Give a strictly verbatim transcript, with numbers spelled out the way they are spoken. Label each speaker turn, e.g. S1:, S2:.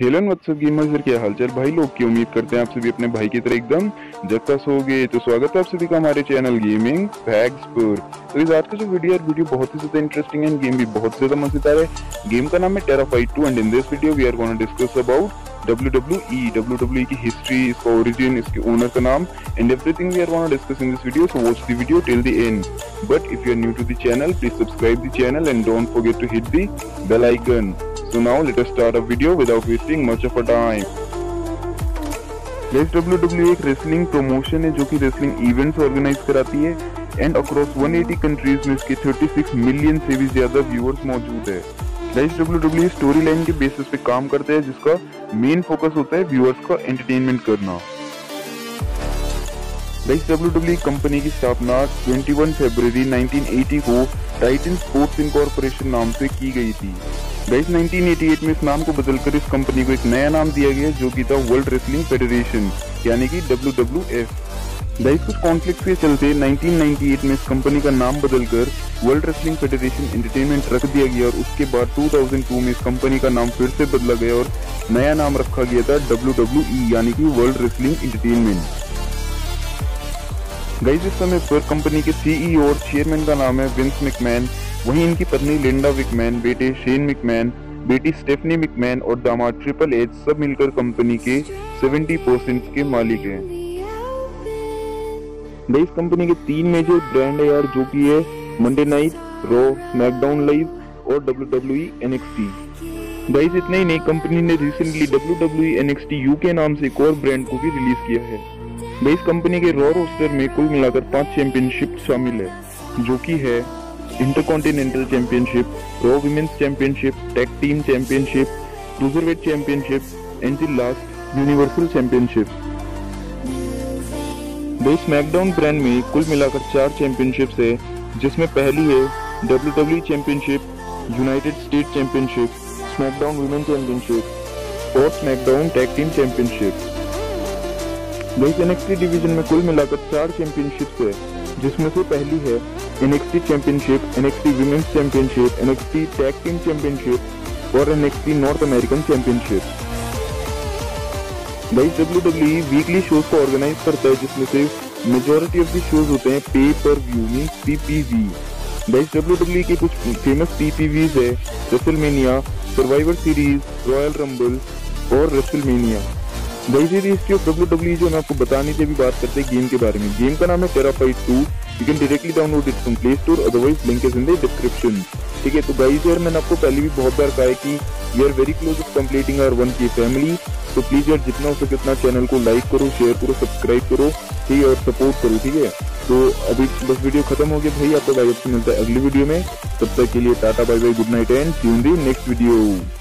S1: Hello what's up gamers, क्या हालचाल भाई लोग की। उम्मीद करते हैं आप सभी अपने भाई की तरह एकदम झक्कास हो गए। तो स्वागत है आप सभी का हमारे चैनल गेमिंग फैक्ट्स पर। तो इस आज का जो वीडियो है वीडियो बहुत ही ज्यादा इंटरेस्टिंग है, गेम भी बहुत ज्यादा मजेदार है। गेम का नाम है टेराफाइट two and in this video we are gonna discuss about W W E W W E की हिस्ट्री, इसका ओरिजिन, इसके ओनर का नाम and everything we are gonna discuss in this video. So watch the video till the end. But if you are new to the channel please subscribe the channel and don't forget to hit the bell icon. So now let us start a video without wasting much of our time. Guys, W W E एक wrestling promotion है जो कि wrestling events organise कराती है and across एक सौ अस्सी countries में इसके छत्तीस मिलियन से भी ज्यादा व्यूअर्स मौजूद है। Guys, W W E story line के बेसिस पे काम करता है जिसका मेन फोकस होता है व्यूअर्स का एंटरटेनमेंट करना। Guys, W W E company की स्थापना इक्कीस फरवरी उन्नीस सौ अस्सी को टाइटन स्पोर्ट्स इनकॉर्पोरेशन नाम से की गई थी। गाइस, उन्नीस सौ अट्ठासी में इस नाम को बदलकर इस कंपनी को एक नया नाम दिया गया जो कि था वर्ल्ड रेसलिंग फेडरेशन यानी कि डब्ल्यू डब्ल्यू एफ। गाइस, कुछ कॉन्फ्लिक्ट के चलते उन्नीस सौ अट्ठानवे में इस कंपनी का नाम बदलकर वर्ल्ड रेसलिंग फेडरेशन एंटरटेनमेंट रख दिया गया और उसके बाद दो हज़ार दो में इस कंपनी का नाम फिर से बदला गया और नया नाम रखा गया था डब्ल्यू डब्ल्यू ई यानी कि वर्ल्ड रेसलिंग एंटरटेनमेंट। गाइस, इस समय पर कंपनी के सीईओ और चेयरमैन का नाम है विंस मैकमैन। वहीं इनकी पत्नी लिंडा मैकमैन, बेटे शेन मैकमैन, बेटी स्टेफनी मैकमैन और दामाद ट्रिपल एच सब मिलकर कंपनी के सत्तर परसेंट के मालिक हैं। गाइस, कंपनी के तीन मेजर ब्रांड है यार जो कि है Monday night, Raw, SmackDown live और W W E N X T. Guys, इतना ही नहीं, कंपनी ने recently W W E N X T UK नाम से एक और ब्रांड को भी रिलीज किया है। गाइस, कंपनी के रॉ रोस्टर में कुल मिलाकर पांच चैंपियनशिप शामिल है जो कि है intercontinental championship, Raw women's championship, tag team championship, cruiserweight championship and the last universal championship. Guys, SmackDown brand में कुल मिलाकर चार चैंपियनशिप्स है जिसमें पहली है W W E championship, United State championship, SmackDown women championship और SmackDown tag team championship. Guys, NXT division में कुल मिलाकर चार चैंपियनशिप्स है जिसमें से पहली है NXT championship, NXT women's championship, NXT tag team championship और NXT North American championship. Guys, W W E weekly shows को ऑर्गेनाइज करता है जिसमें से मेजॉरिटी ऑफ द शोज होते हैं pay per view means PPV. Guys, W W E के कुछ फेमस पीपीवीज है WrestleMania, Survivor Series, Royal Rumble और रेसलमेनिया। गाइस, ये history of W W E जो मैं आपको बतानी थी, अभी बात करते हैं गेम के बारे में। गेम का नाम है टेराफाइट two. You can directly download it from Play Store, otherwise link is in the description. ठीक है, तो गाइस यार मैंने आपको पहले भी बहुत बार कहा है कि we are very close to completing our one K family. तो प्लीज यार जितना हो सके उतना चैनल को लाइक करो, शेयर करो, सब्सक्राइब करो, ठीक है, और सपोर्ट करो। ठीक है, तो अभी बस वीडियो खत्म हो गया भाई, आपको गाइस से मिलता है अगली वीडियो में। तब तक के लिए tata bye bye, good night and see you in the next video.